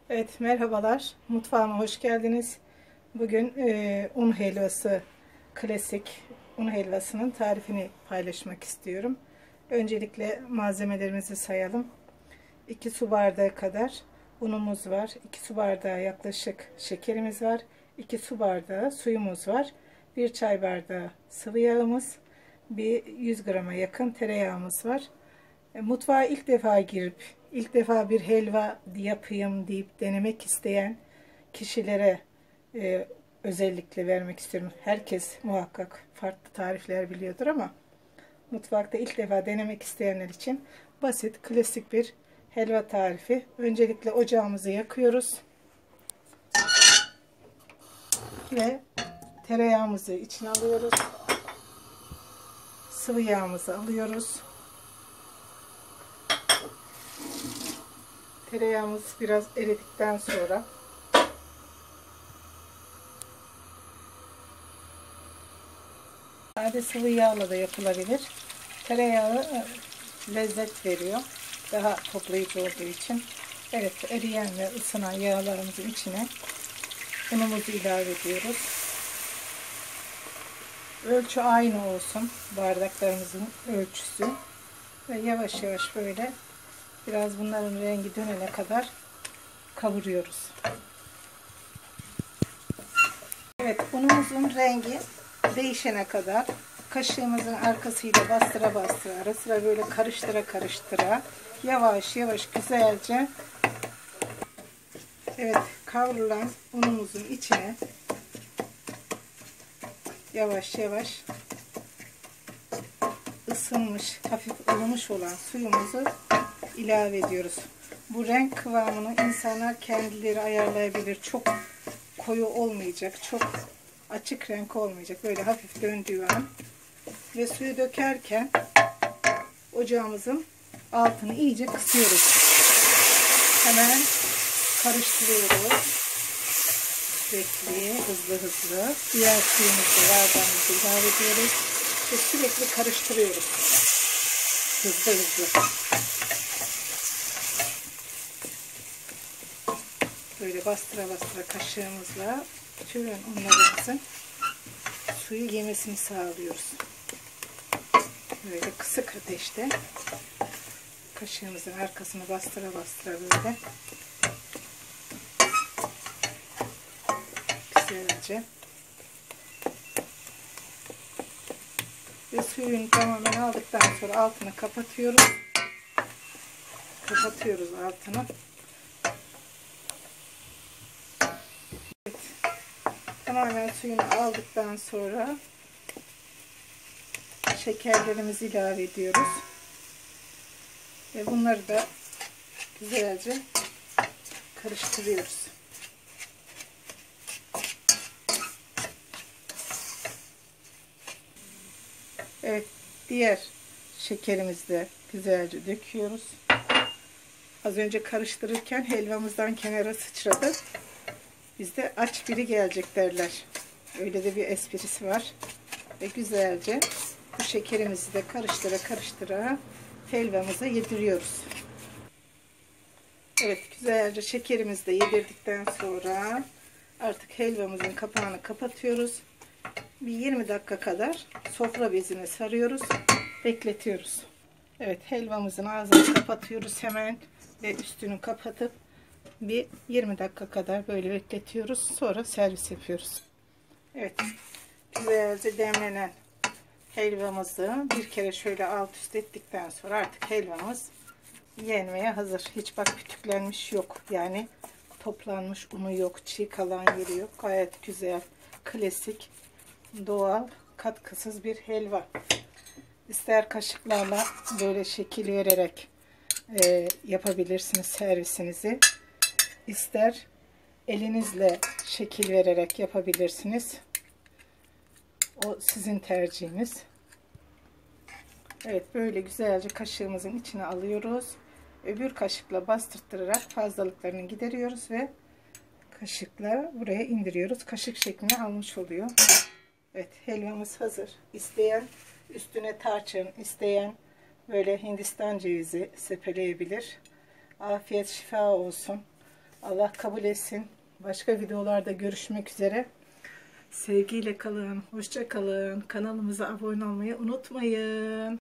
Evet, merhabalar. Mutfağıma hoş geldiniz. Bugün un helvası, klasik un helvasının tarifini paylaşmak istiyorum. Öncelikle malzemelerimizi sayalım. 2 su bardağı kadar unumuz var. 2 su bardağı yaklaşık şekerimiz var. 2 su bardağı suyumuz var. 1 çay bardağı sıvı yağımız. Bir 100 grama yakın tereyağımız var. Mutfağa ilk defa girip ilk defa bir helva yapayım deyip denemek isteyen kişilere özellikle vermek istiyorum. Herkes muhakkak farklı tarifler biliyordur ama mutfakta ilk defa denemek isteyenler için basit, klasik bir helva tarifi. Öncelikle ocağımızı yakıyoruz ve tereyağımızı içine alıyoruz. Sıvı yağımızı alıyoruz. Tereyağımız biraz eridikten sonra sade sıvı yağla da yapılabilir. Tereyağı lezzet veriyor. Daha toplayıcı olduğu için. Evet, eriyen ve ısınan yağlarımızın içine unumuzu ilave ediyoruz. Ölçü aynı olsun. Bardaklarımızın ölçüsü. Ve yavaş yavaş böyle biraz bunların rengi dönene kadar kavuruyoruz. Evet, unumuzun rengi değişene kadar kaşığımızın arkasıyla bastıra bastıra, ara sıra böyle karıştıra karıştıra yavaş yavaş güzelce, evet, kavrulan unumuzun içine yavaş yavaş ısınmış, hafif ılımış olan suyumuzu ilave ediyoruz. Bu renk kıvamını insanlar kendileri ayarlayabilir. Çok koyu olmayacak, çok açık renk olmayacak. Böyle hafif döndüğü an ve suyu dökerken ocağımızın altını iyice kısıyoruz. Hemen karıştırıyoruz. Sürekli hızlı hızlı. Diğer suyumuzu, yağdanımızı ilave ediyoruz ve sürekli karıştırıyoruz. Hızlı hızlı. Böyle bastıra bastıra kaşığımızla bütün unlarımızın suyu yemesini sağlıyoruz. Böyle kısık ateşte kaşığımızın arkasını bastıra bastıra böyle güzelce ve suyunu tamamen aldıktan sonra altını kapatıyoruz. Kapatıyoruz altını. Evet. Tamamen suyunu aldıktan sonra şekerlerimizi ilave ediyoruz. Ve bunları da güzelce karıştırıyoruz. Evet, diğer şekerimizi de güzelce döküyoruz. Az önce karıştırırken helvamızdan kenara sıçradı. Bizde aç biri gelecek derler. Öyle de bir esprisi var. Ve güzelce bu şekerimizi de karıştıra karıştıra helvamıza yediriyoruz. Evet, güzelce şekerimizi de yedirdikten sonra artık helvamızın kapağını kapatıyoruz. Bir 20 dakika kadar sofra bezine sarıyoruz. Bekletiyoruz. Evet, helvamızın ağzını kapatıyoruz hemen ve üstünü kapatıp bir 20 dakika kadar böyle bekletiyoruz. Sonra servis yapıyoruz. Evet, güzelce demlenen helvamızı bir kere şöyle alt üst ettikten sonra artık helvamız yenmeye hazır. Hiç bak kütüklenmiş yok. Yani toplanmış unu yok. Çiğ kalan yeri yok. Gayet güzel, klasik, doğal, katkısız bir helva. İster kaşıklarla böyle şekil vererek yapabilirsiniz servisinizi. İster elinizle şekil vererek yapabilirsiniz. O sizin tercihiniz. Evet, böyle güzelce kaşığımızın içine alıyoruz. Öbür kaşıkla bastırtırarak fazlalıklarını gideriyoruz ve kaşıkla buraya indiriyoruz. Kaşık şeklini almış oluyor. Evet, helvamız hazır. İsteyen üstüne tarçın, isteyen böyle Hindistan cevizi sepeleyebilir. Afiyet şifa olsun. Allah kabul etsin. Başka videolarda görüşmek üzere. Sevgiyle kalın, hoşça kalın. Kanalımıza abone olmayı unutmayın.